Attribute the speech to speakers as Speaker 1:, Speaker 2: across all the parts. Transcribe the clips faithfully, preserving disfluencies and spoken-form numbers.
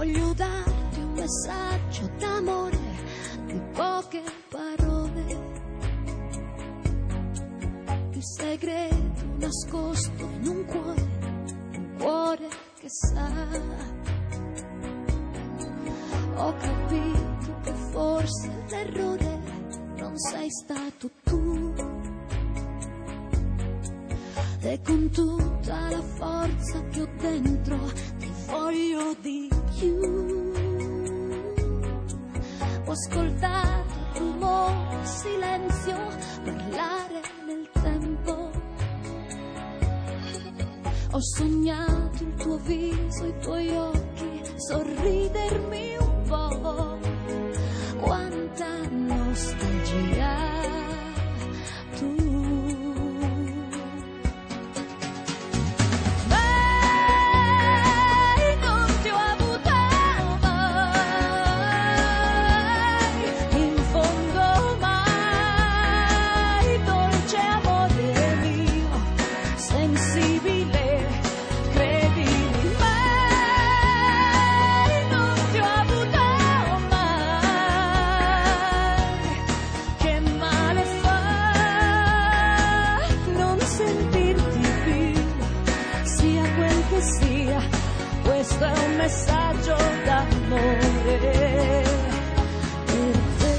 Speaker 1: Voglio darti un messaggio d'amore di poche parole, il segreto nascosto in un cuore, un cuore che sa. Ho capito che forse l'errore non sei stato tu, e con tutta la forza che ho dentro ti voglio di più. Ho ascoltato il rumore, il silenzio, parlare nel tempo. Ho sognato il tuo viso, i tuoi occhi, sorridermi un po'. Quanta nostalgia tu. Questo è un messaggio d'amore per te.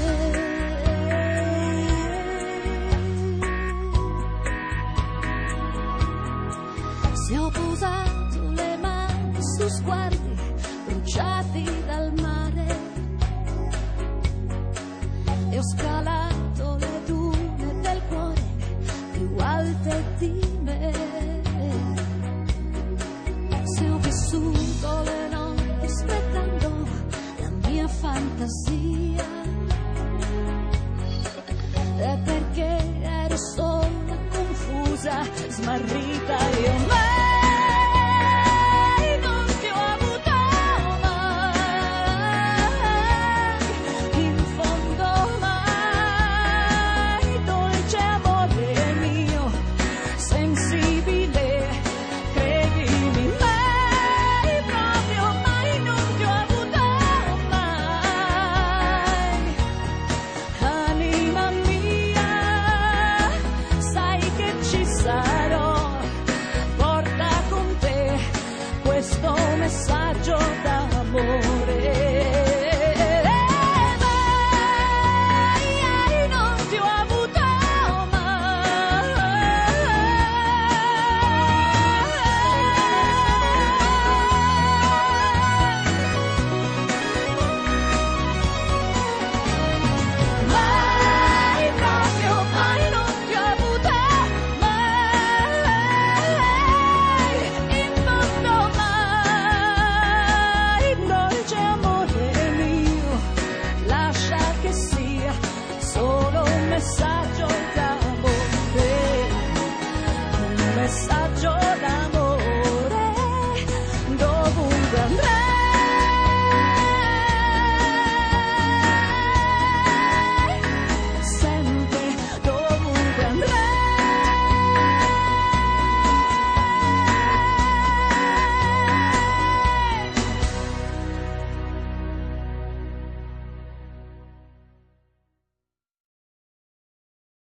Speaker 1: Se ho posato le mani su sguardi bruciati dal mare e ho scalato le dune del cuore più alte di me, se ho vissuto le notti aspettando la mia fantasia, è perché ero sola, confusa, smarrita. Io mai non ti ho avuto mai, in fondo mai, dolce amore mio, sensibile. Messaggio d'amore.